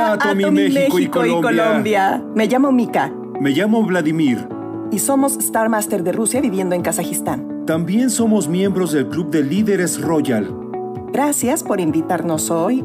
Atomy México y Colombia. Me llamo Mika. Me llamo Vladimir. Y somos Star Master de Rusia viviendo en Kazajistán. También somos miembros del Club de Líderes Royal. Gracias por invitarnos hoy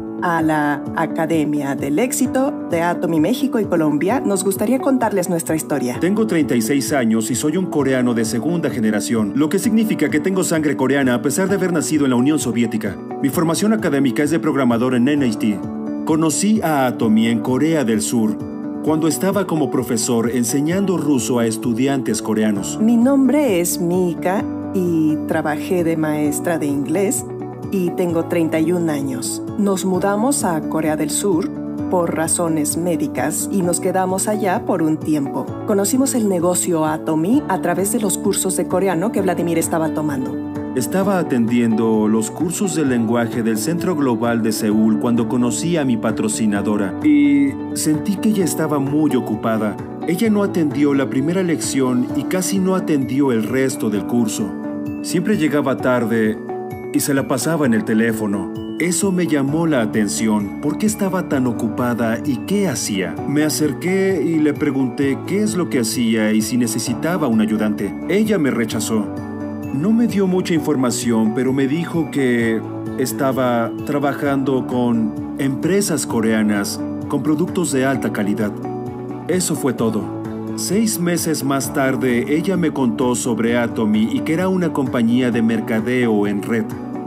a la Academia del Éxito de Atomy México y Colombia. Nos gustaría contarles nuestra historia. Tengo 36 años y soy un coreano de segunda generación, lo que significa que tengo sangre coreana a pesar de haber nacido en la Unión Soviética. Mi formación académica es de programador en NIT. Conocí a Atomy en Corea del Sur, cuando estaba como profesor enseñando ruso a estudiantes coreanos. Mi nombre es Mika y trabajé de maestra de inglés y tengo 31 años. Nos mudamos a Corea del Sur por razones médicas y nos quedamos allá por un tiempo. Conocimos el negocio Atomy a través de los cursos de coreano que Vladimir estaba tomando. Estaba atendiendo los cursos de lenguaje del Centro Global de Seúl cuando conocí a mi patrocinadora y sentí que ella estaba muy ocupada. Ella no atendió la primera lección y casi no atendió el resto del curso. Siempre llegaba tarde y se la pasaba en el teléfono. Eso me llamó la atención. ¿Por qué estaba tan ocupada y qué hacía? Me acerqué y le pregunté qué es lo que hacía y si necesitaba un ayudante. Ella me rechazó. No me dio mucha información, pero me dijo que estaba trabajando con empresas coreanas con productos de alta calidad. Eso fue todo. 6 meses más tarde, ella me contó sobre Atomy y que era una compañía de mercadeo en red.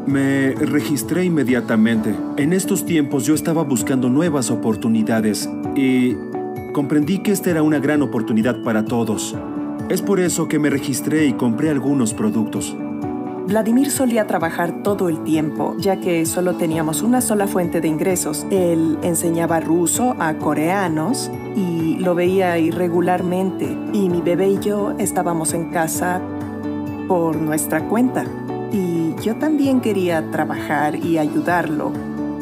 Me registré inmediatamente. En estos tiempos yo estaba buscando nuevas oportunidades y comprendí que esta era una gran oportunidad para todos. Es por eso que me registré y compré algunos productos. Vladimir solía trabajar todo el tiempo, ya que solo teníamos una sola fuente de ingresos. Él enseñaba ruso a coreanos y lo veía irregularmente. Y mi bebé y yo estábamos en casa por nuestra cuenta. Y yo también quería trabajar y ayudarlo,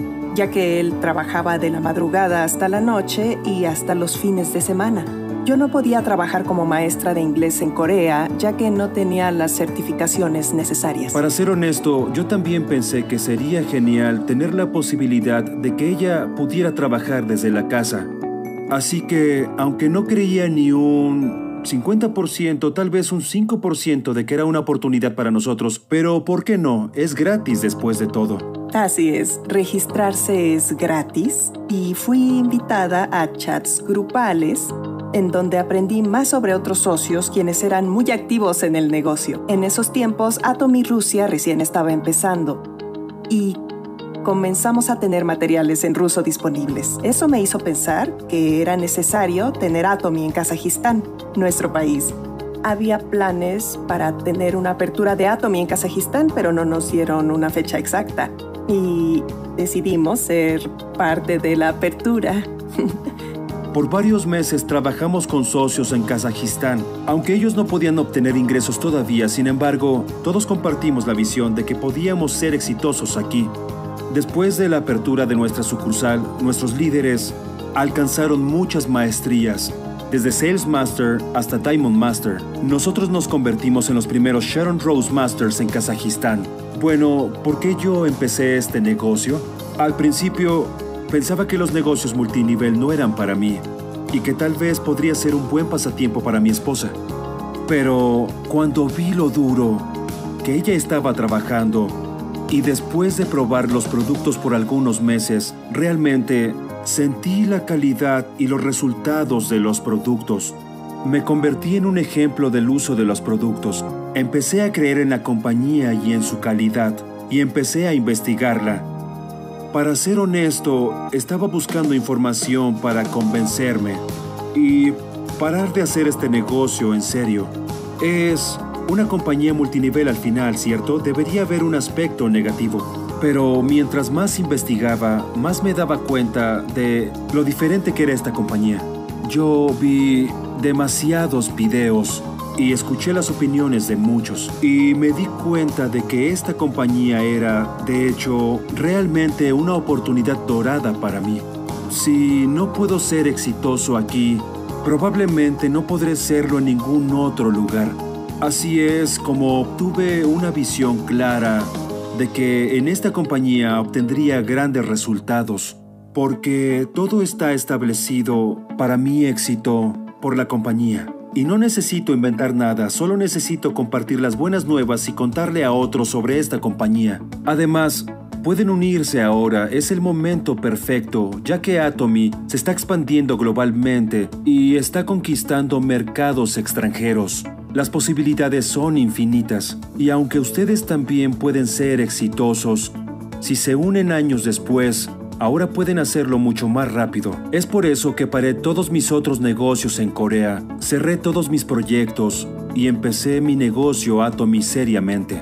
ya que él trabajaba de la madrugada hasta la noche y hasta los fines de semana. Yo no podía trabajar como maestra de inglés en Corea, ya que no tenía las certificaciones necesarias. Para ser honesto, yo también pensé que sería genial tener la posibilidad de que ella pudiera trabajar desde la casa. Así que, aunque no creía ni un 50%, tal vez un 5% de que era una oportunidad para nosotros, pero ¿por qué no? Es gratis después de todo. Así es, registrarse es gratis y fui invitada a chats grupales en donde aprendí más sobre otros socios quienes eran muy activos en el negocio. En esos tiempos, Atomy Rusia recién estaba empezando y comenzamos a tener materiales en ruso disponibles. Eso me hizo pensar que era necesario tener Atomy en Kazajistán, nuestro país. Había planes para tener una apertura de Atomy en Kazajistán, pero no nos dieron una fecha exacta. Y decidimos ser parte de la apertura. Por varios meses trabajamos con socios en Kazajistán. Aunque ellos no podían obtener ingresos todavía, sin embargo, todos compartimos la visión de que podíamos ser exitosos aquí. Después de la apertura de nuestra sucursal, nuestros líderes alcanzaron muchas maestrías, desde Sales Master hasta Diamond Master. Nosotros nos convertimos en los primeros Sharon Rose Masters en Kazajistán. Bueno, ¿por qué yo empecé este negocio? Al principio, pensaba que los negocios multinivel no eran para mí y que tal vez podría ser un buen pasatiempo para mi esposa. Pero cuando vi lo duro que ella estaba trabajando y después de probar los productos por algunos meses, realmente sentí la calidad y los resultados de los productos. Me convertí en un ejemplo del uso de los productos. Empecé a creer en la compañía y en su calidad y empecé a investigarla. Para ser honesto, estaba buscando información para convencerme y parar de hacer este negocio en serio. Es una compañía multinivel al final, ¿cierto? Debería haber un aspecto negativo. Pero mientras más investigaba, más me daba cuenta de lo diferente que era esta compañía. Yo vi demasiados videos y escuché las opiniones de muchos y me di cuenta de que esta compañía era, de hecho, realmente una oportunidad dorada para mí. Si no puedo ser exitoso aquí, probablemente no podré serlo en ningún otro lugar. Así es como obtuve una visión clara de que en esta compañía obtendría grandes resultados. porque todo está establecido para mi éxito por la compañía. Y no necesito inventar nada, solo necesito compartir las buenas nuevas y contarle a otros sobre esta compañía. Además, pueden unirse ahora, es el momento perfecto, ya que Atomy se está expandiendo globalmente y está conquistando mercados extranjeros. Las posibilidades son infinitas, y aunque ustedes también pueden ser exitosos, si se unen años después, ahora pueden hacerlo mucho más rápido. Es por eso que paré todos mis otros negocios en Corea, cerré todos mis proyectos y empecé mi negocio Atomy seriamente.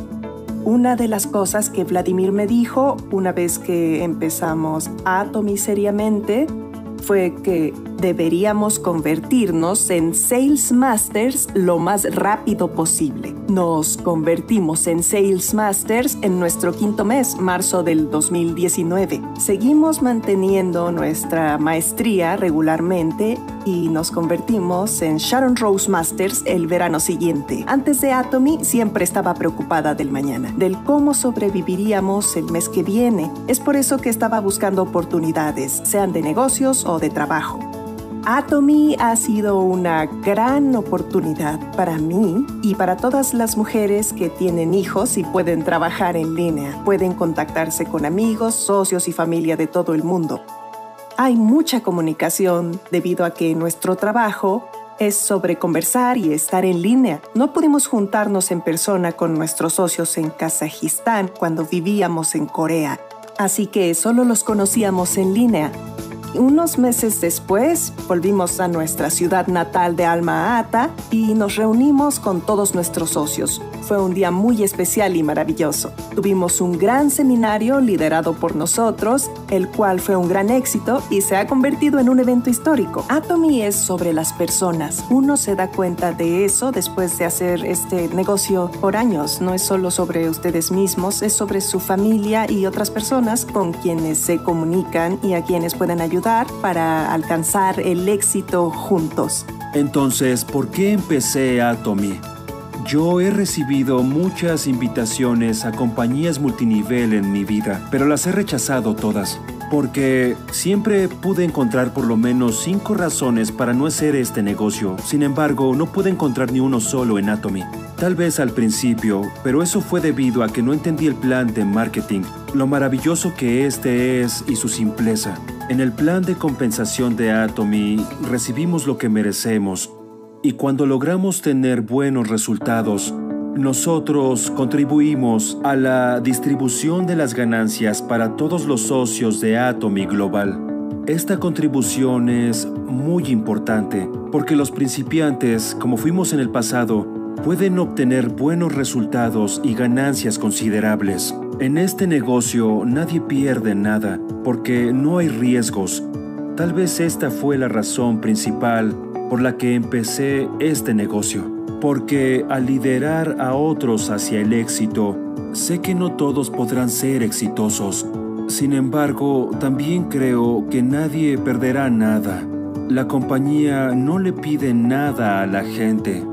Una de las cosas que Vladimir me dijo una vez que empezamos Atomy seriamente fue que deberíamos convertirnos en Sales Masters lo más rápido posible. Nos convertimos en Sales Masters en nuestro quinto mes, marzo del 2019. Seguimos manteniendo nuestra maestría regularmente y nos convertimos en Sharon Rose Masters el verano siguiente. Antes de Atomy siempre estaba preocupada del mañana, del cómo sobreviviríamos el mes que viene. Es por eso que estaba buscando oportunidades, sean de negocios o de trabajo. Atomy ha sido una gran oportunidad para mí y para todas las mujeres que tienen hijos y pueden trabajar en línea. Pueden contactarse con amigos, socios y familia de todo el mundo. Hay mucha comunicación debido a que nuestro trabajo es sobre conversar y estar en línea. No pudimos juntarnos en persona con nuestros socios en Kazajistán cuando vivíamos en Corea, así que solo los conocíamos en línea. Unos meses después, volvimos a nuestra ciudad natal de Alma-Ata y nos reunimos con todos nuestros socios. Fue un día muy especial y maravilloso. Tuvimos un gran seminario liderado por nosotros, el cual fue un gran éxito y se ha convertido en un evento histórico. Atomy es sobre las personas. Uno se da cuenta de eso después de hacer este negocio por años. No es solo sobre ustedes mismos, es sobre su familia y otras personas con quienes se comunican y a quienes pueden ayudar para alcanzar el éxito juntos. Entonces, ¿por qué empecé Atomy? Yo he recibido muchas invitaciones a compañías multinivel en mi vida, pero las he rechazado todas, porque siempre pude encontrar por lo menos 5 razones para no hacer este negocio. Sin embargo, no pude encontrar ni uno solo en Atomy. Tal vez al principio, pero eso fue debido a que no entendí el plan de marketing, lo maravilloso que este es y su simpleza. En el plan de compensación de Atomy, recibimos lo que merecemos, y cuando logramos tener buenos resultados, nosotros contribuimos a la distribución de las ganancias para todos los socios de Atomy Global. Esta contribución es muy importante porque los principiantes, como fuimos en el pasado, pueden obtener buenos resultados y ganancias considerables. En este negocio nadie pierde nada porque no hay riesgos. Tal vez esta fue la razón principal por la que empecé este negocio. Porque al liderar a otros hacia el éxito, sé que no todos podrán ser exitosos. Sin embargo, también creo que nadie perderá nada. La compañía no le pide nada a la gente.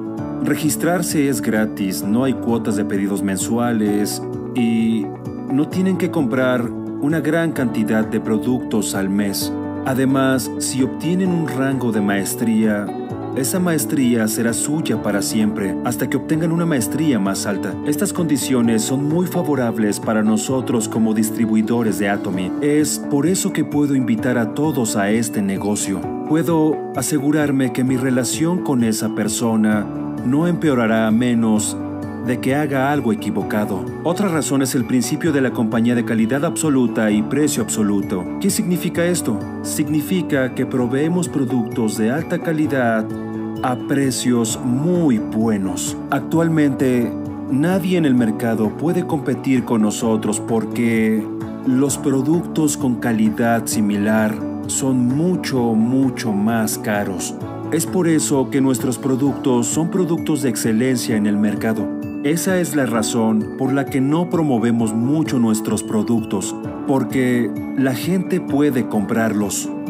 Registrarse es gratis, no hay cuotas de pedidos mensuales y no tienen que comprar una gran cantidad de productos al mes. Además, si obtienen un rango de maestría, esa maestría será suya para siempre, hasta que obtengan una maestría más alta. Estas condiciones son muy favorables para nosotros como distribuidores de Atomy. Es por eso que puedo invitar a todos a este negocio. Puedo asegurarme que mi relación con esa persona no empeorará a menos de que haga algo equivocado. Otra razón es el principio de la compañía de calidad absoluta y precio absoluto. ¿Qué significa esto? Significa que proveemos productos de alta calidad a precios muy buenos. Actualmente, nadie en el mercado puede competir con nosotros porque los productos con calidad similar son mucho más caros. Es por eso que nuestros productos son productos de excelencia en el mercado. Esa es la razón por la que no promovemos mucho nuestros productos, porque la gente puede comprarlos.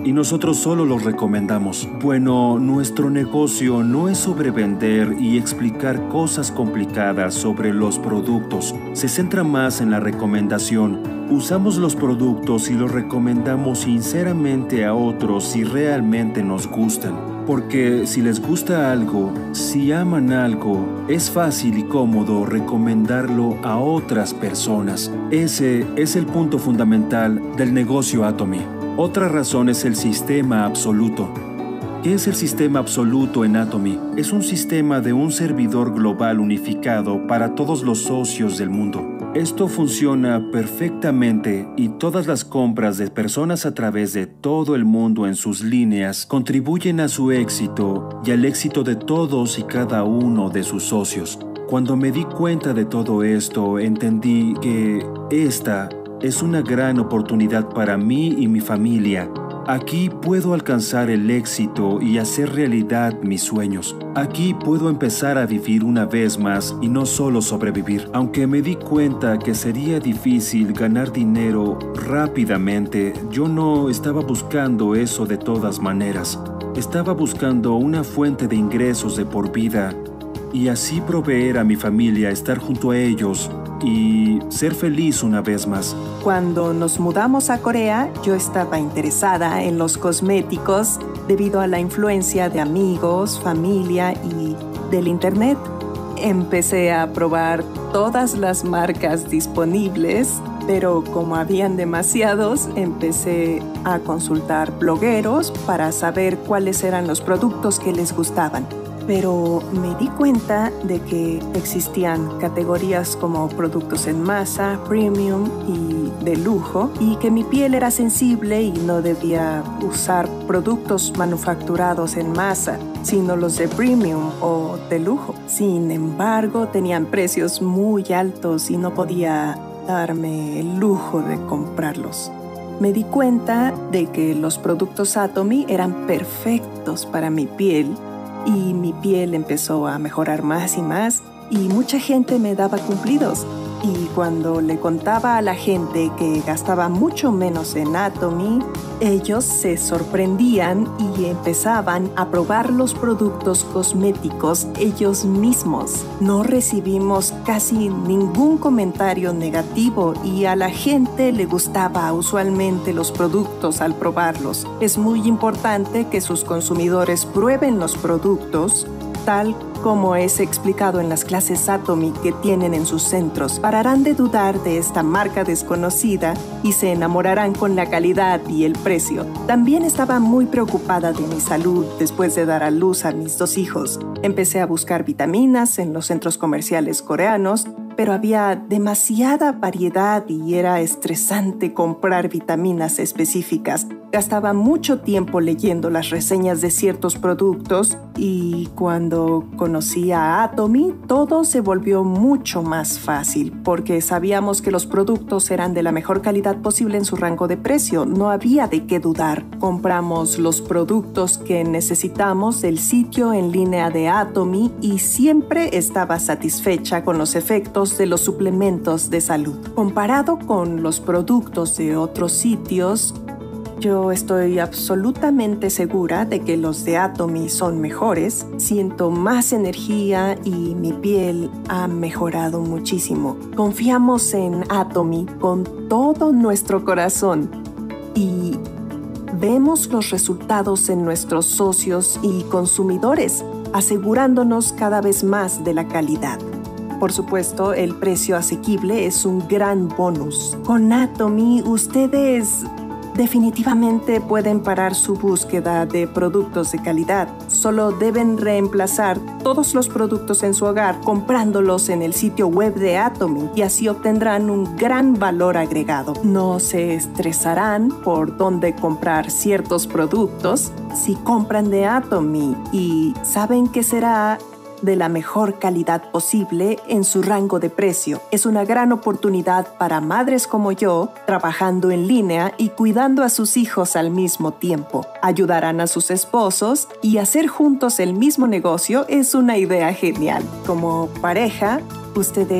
y nosotros solo los recomendamos. Bueno, nuestro negocio no es sobre vender y explicar cosas complicadas sobre los productos. Se centra más en la recomendación. Usamos los productos y los recomendamos sinceramente a otros si realmente nos gustan. Porque si les gusta algo, si aman algo, es fácil y cómodo recomendarlo a otras personas. Ese es el punto fundamental del negocio Atomy. Otra razón es el sistema absoluto. ¿Qué es el sistema absoluto en Atomy? Es un sistema de un servidor global unificado para todos los socios del mundo. Esto funciona perfectamente y todas las compras de personas a través de todo el mundo en sus líneas contribuyen a su éxito y al éxito de todos y cada uno de sus socios. Cuando me di cuenta de todo esto, entendí que esta es una gran oportunidad para mí y mi familia. Aquí puedo alcanzar el éxito y hacer realidad mis sueños. Aquí puedo empezar a vivir una vez más y no solo sobrevivir. Aunque me di cuenta que sería difícil ganar dinero rápidamente, yo no estaba buscando eso de todas maneras. Estaba buscando una fuente de ingresos de por vida y así proveer a mi familia, estar junto a ellos y ser feliz una vez más. Cuando nos mudamos a Corea, yo estaba interesada en los cosméticos debido a la influencia de amigos, familia y del internet. Empecé a probar todas las marcas disponibles, pero como habían demasiados, empecé a consultar blogueros para saber cuáles eran los productos que les gustaban. Pero me di cuenta de que existían categorías como productos en masa, premium y de lujo, y que mi piel era sensible y no debía usar productos manufacturados en masa, sino los de premium o de lujo. Sin embargo, tenían precios muy altos y no podía darme el lujo de comprarlos. Me di cuenta de que los productos Atomy eran perfectos para mi piel, y mi piel empezó a mejorar más y mucha gente me daba cumplidos. Y cuando le contaba a la gente que gastaba mucho menos en Atomy, ellos se sorprendían y empezaban a probar los productos cosméticos ellos mismos. No recibimos casi ningún comentario negativo y a la gente le gustaba usualmente los productos al probarlos. Es muy importante que sus consumidores prueben los productos tal como es explicado en las clases Atomy que tienen en sus centros. Pararán de dudar de esta marca desconocida y se enamorarán con la calidad y el precio. También estaba muy preocupada de mi salud después de dar a luz a mis 2 hijos. Empecé a buscar vitaminas en los centros comerciales coreanos, pero había demasiada variedad y era estresante comprar vitaminas específicas. Gastaba mucho tiempo leyendo las reseñas de ciertos productos y cuando conocí a Atomy, todo se volvió mucho más fácil porque sabíamos que los productos eran de la mejor calidad posible en su rango de precio. No había de qué dudar. Compramos los productos que necesitamos del sitio en línea de Atomy y siempre estaba satisfecha con los efectos de los suplementos de salud. Comparado con los productos de otros sitios, yo estoy absolutamente segura de que los de Atomy son mejores. Siento más energía y mi piel ha mejorado muchísimo. Confiamos en Atomy con todo nuestro corazón y vemos los resultados en nuestros socios y consumidores, asegurándonos cada vez más de la calidad. Por supuesto, el precio asequible es un gran bonus. Con Atomy, ustedes definitivamente pueden parar su búsqueda de productos de calidad. Solo deben reemplazar todos los productos en su hogar comprándolos en el sitio web de Atomy y así obtendrán un gran valor agregado. No se estresarán por dónde comprar ciertos productos si compran de Atomy y saben que será de la mejor calidad posible en su rango de precio. Es una gran oportunidad para madres como yo, trabajando en línea y cuidando a sus hijos al mismo tiempo. Ayudarán a sus esposos y hacer juntos el mismo negocio es una idea genial. Como pareja, ustedes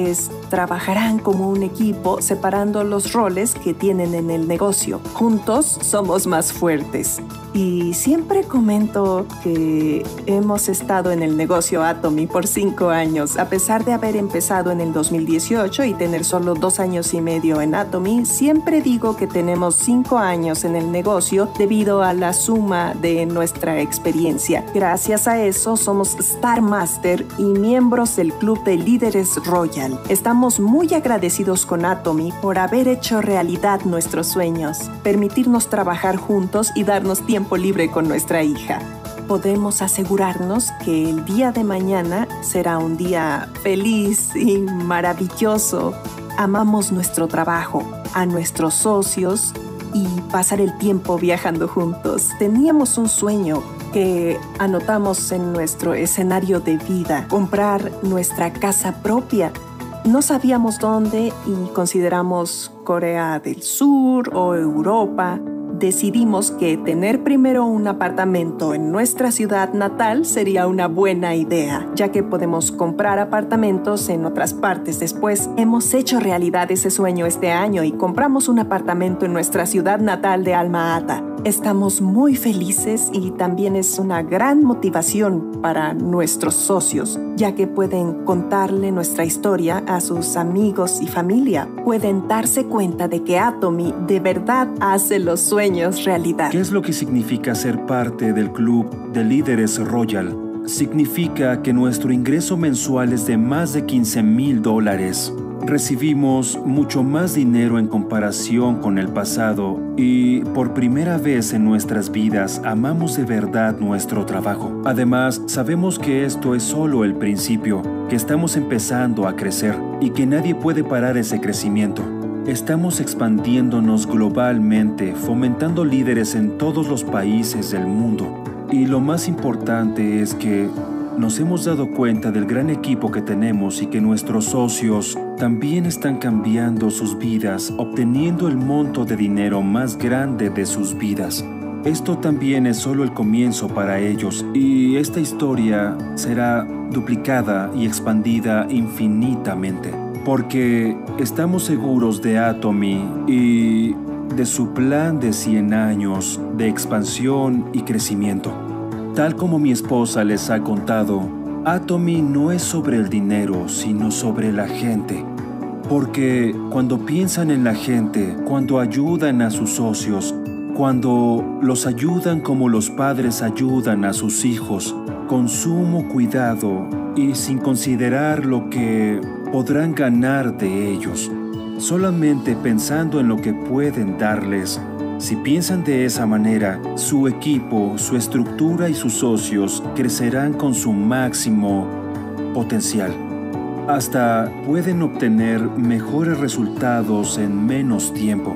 trabajarán como un equipo separando los roles que tienen en el negocio. Juntos somos más fuertes. Y siempre comento que hemos estado en el negocio Atomy por 5 años. A pesar de haber empezado en el 2018 y tener solo 2 años y medio en Atomy, siempre digo que tenemos 5 años en el negocio debido a la suma de nuestra experiencia. Gracias a eso somos Star Master y miembros del Club de Líderes Royal. Estamos muy agradecidos con Atomy por haber hecho realidad nuestros sueños, permitirnos trabajar juntos y darnos tiempo libre con nuestra hija. Podemos asegurarnos que el día de mañana será un día feliz y maravilloso. Amamos nuestro trabajo, a nuestros socios y pasar el tiempo viajando juntos. Teníamos un sueño que anotamos en nuestro escenario de vida, comprar nuestra casa propia. No sabíamos dónde y consideramos Corea del Sur o Europa. Decidimos que tener primero un apartamento en nuestra ciudad natal sería una buena idea, ya que podemos comprar apartamentos en otras partes después. Hemos hecho realidad ese sueño este año y compramos un apartamento en nuestra ciudad natal de Alma Ata. Estamos muy felices y también es una gran motivación para nuestros socios, ya que pueden contarle nuestra historia a sus amigos y familia. Pueden darse cuenta de que Atomy de verdad hace los sueños realidad. ¿Qué es lo que significa ser parte del Club de Líderes Royal? Significa que nuestro ingreso mensual es de más de $15,000. Recibimos mucho más dinero en comparación con el pasado y por primera vez en nuestras vidas amamos de verdad nuestro trabajo. Además, sabemos que esto es solo el principio, que estamos empezando a crecer y que nadie puede parar ese crecimiento. Estamos expandiéndonos globalmente, fomentando líderes en todos los países del mundo. Y lo más importante es que nos hemos dado cuenta del gran equipo que tenemos y que nuestros socios también están cambiando sus vidas, obteniendo el monto de dinero más grande de sus vidas. Esto también es solo el comienzo para ellos y esta historia será duplicada y expandida infinitamente, porque estamos seguros de Atomy y de su plan de 100 años de expansión y crecimiento. Tal como mi esposa les ha contado, Atomy no es sobre el dinero, sino sobre la gente. Porque cuando piensan en la gente, cuando ayudan a sus socios, cuando los ayudan como los padres ayudan a sus hijos, con sumo cuidado y sin considerar lo que podrán ganar de ellos, solamente pensando en lo que pueden darles. Si piensan de esa manera, su equipo, su estructura y sus socios crecerán con su máximo potencial. Hasta pueden obtener mejores resultados en menos tiempo.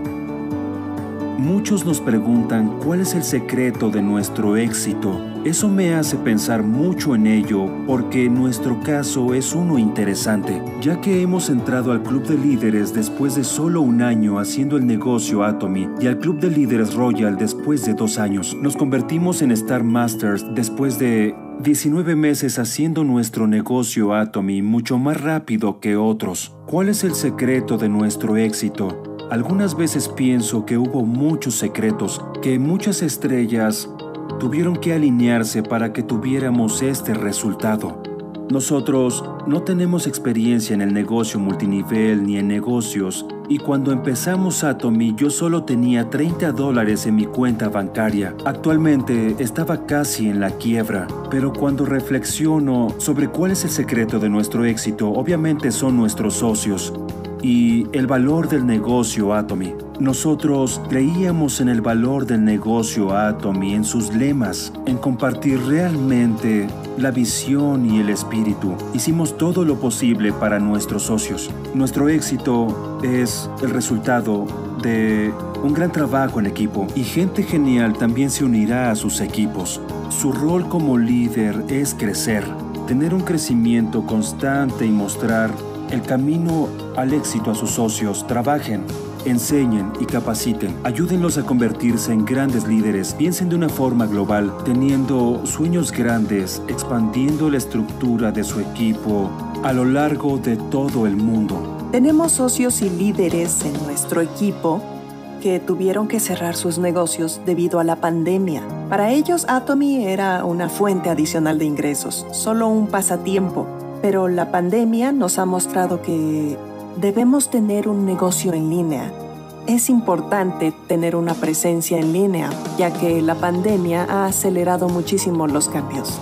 Muchos nos preguntan cuál es el secreto de nuestro éxito. Eso me hace pensar mucho en ello porque nuestro caso es uno interesante, ya que hemos entrado al Club de Líderes después de solo 1 año haciendo el negocio Atomy y al Club de Líderes Royal después de 2 años. Nos convertimos en Star Masters después de 19 meses haciendo nuestro negocio Atomy mucho más rápido que otros. ¿Cuál es el secreto de nuestro éxito? Algunas veces pienso que hubo muchos secretos, que muchas estrellas tuvieron que alinearse para que tuviéramos este resultado. Nosotros no tenemos experiencia en el negocio multinivel ni en negocios, y cuando empezamos Atomy yo solo tenía $30 en mi cuenta bancaria. Actualmente estaba casi en la quiebra, pero cuando reflexiono sobre cuál es el secreto de nuestro éxito, obviamente son nuestros socios y el valor del negocio Atomy. Nosotros creíamos en el valor del negocio Atomy, en sus lemas, en compartir realmente la visión y el espíritu. Hicimos todo lo posible para nuestros socios. Nuestro éxito es el resultado de un gran trabajo en equipo y gente genial también se unirá a sus equipos. Su rol como líder es crecer, tener un crecimiento constante y mostrar el camino al éxito a sus socios. Trabajen, enseñen y capaciten. Ayúdenlos a convertirse en grandes líderes. Piensen de una forma global, teniendo sueños grandes, expandiendo la estructura de su equipo a lo largo de todo el mundo. Tenemos socios y líderes en nuestro equipo que tuvieron que cerrar sus negocios debido a la pandemia. Para ellos, Atomy era una fuente adicional de ingresos, solo un pasatiempo. Pero la pandemia nos ha mostrado que debemos tener un negocio en línea. Es importante tener una presencia en línea, ya que la pandemia ha acelerado muchísimo los cambios.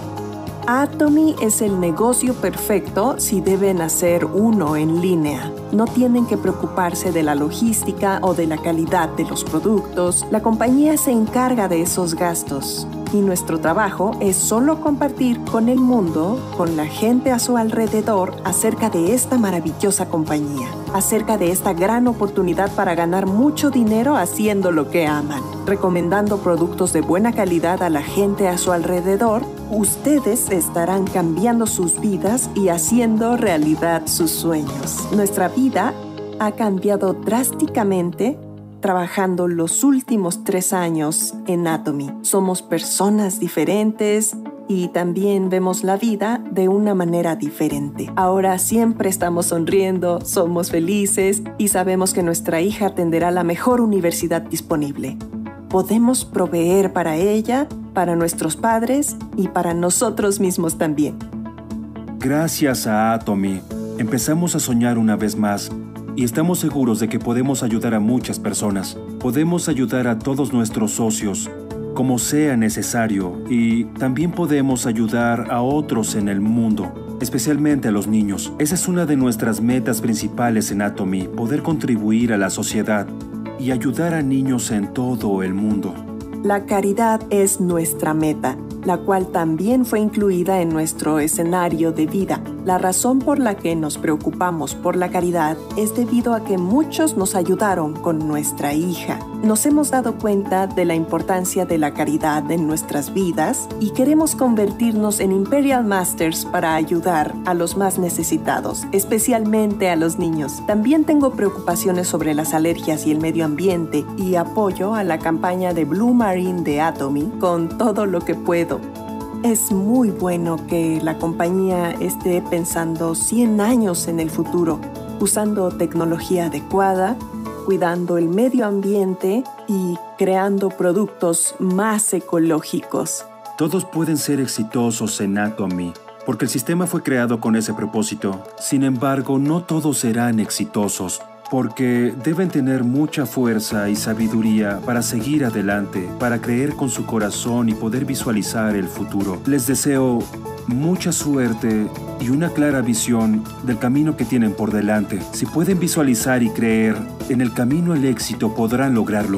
Atomy es el negocio perfecto si deben hacer uno en línea. No tienen que preocuparse de la logística o de la calidad de los productos. La compañía se encarga de esos gastos. Y nuestro trabajo es solo compartir con el mundo, con la gente a su alrededor, acerca de esta maravillosa compañía, acerca de esta gran oportunidad para ganar mucho dinero haciendo lo que aman, recomendando productos de buena calidad a la gente a su alrededor. Ustedes estarán cambiando sus vidas y haciendo realidad sus sueños. Nuestra vida ha cambiado drásticamente trabajando los últimos 3 años en Atomy. Somos personas diferentes y también vemos la vida de una manera diferente. Ahora siempre estamos sonriendo, somos felices y sabemos que nuestra hija atenderá la mejor universidad disponible. Podemos proveer para ella, para nuestros padres y para nosotros mismos también. Gracias a Atomy, empezamos a soñar una vez más. Y estamos seguros de que podemos ayudar a muchas personas. Podemos ayudar a todos nuestros socios, como sea necesario, y también podemos ayudar a otros en el mundo, especialmente a los niños. Esa es una de nuestras metas principales en Atomy, poder contribuir a la sociedad y ayudar a niños en todo el mundo. La caridad es nuestra meta, la cual también fue incluida en nuestro escenario de vida. La razón por la que nos preocupamos por la caridad es debido a que muchos nos ayudaron con nuestra hija. Nos hemos dado cuenta de la importancia de la caridad en nuestras vidas y queremos convertirnos en Imperial Masters para ayudar a los más necesitados, especialmente a los niños. También tengo preocupaciones sobre las alergias y el medio ambiente y apoyo a la campaña de Blue Marine de Atomy con todo lo que puedo. Es muy bueno que la compañía esté pensando 100 años en el futuro, usando tecnología adecuada, cuidando el medio ambiente y creando productos más ecológicos. Todos pueden ser exitosos en Atomy, porque el sistema fue creado con ese propósito. Sin embargo, no todos serán exitosos, porque deben tener mucha fuerza y sabiduría para seguir adelante, para creer con su corazón y poder visualizar el futuro. Les deseo mucha suerte y una clara visión del camino que tienen por delante. Si pueden visualizar y creer en el camino al éxito, podrán lograrlo.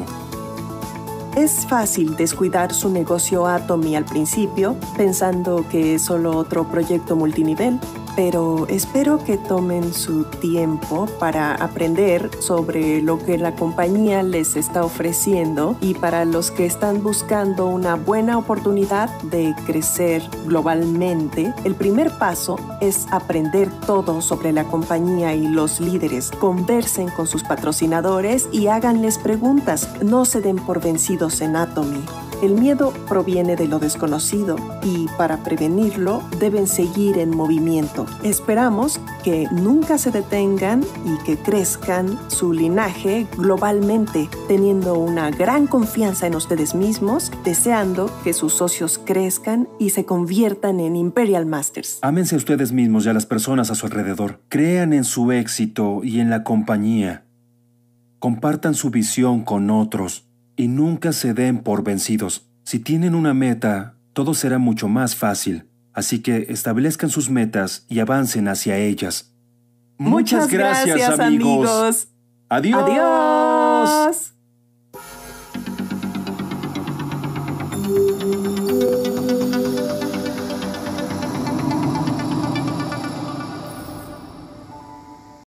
Es fácil descuidar su negocio Atomy al principio, pensando que es solo otro proyecto multinivel, pero espero que tomen su tiempo para aprender sobre lo que la compañía les está ofreciendo y para los que están buscando una buena oportunidad de crecer globalmente, el primer paso es aprender todo sobre la compañía y los líderes. Conversen con sus patrocinadores y háganles preguntas. No se den por vencidos en Atomy. El miedo proviene de lo desconocido y para prevenirlo deben seguir en movimiento. Esperamos que nunca se detengan y que crezcan su linaje globalmente, teniendo una gran confianza en ustedes mismos, deseando que sus socios crezcan y se conviertan en Imperial Masters. Ámense a ustedes mismos y a las personas a su alrededor. Crean en su éxito y en la compañía. Compartan su visión con otros. Y nunca se den por vencidos. Si tienen una meta, todo será mucho más fácil. Así que establezcan sus metas y avancen hacia ellas. Muchas gracias, amigos. Adiós. Adiós.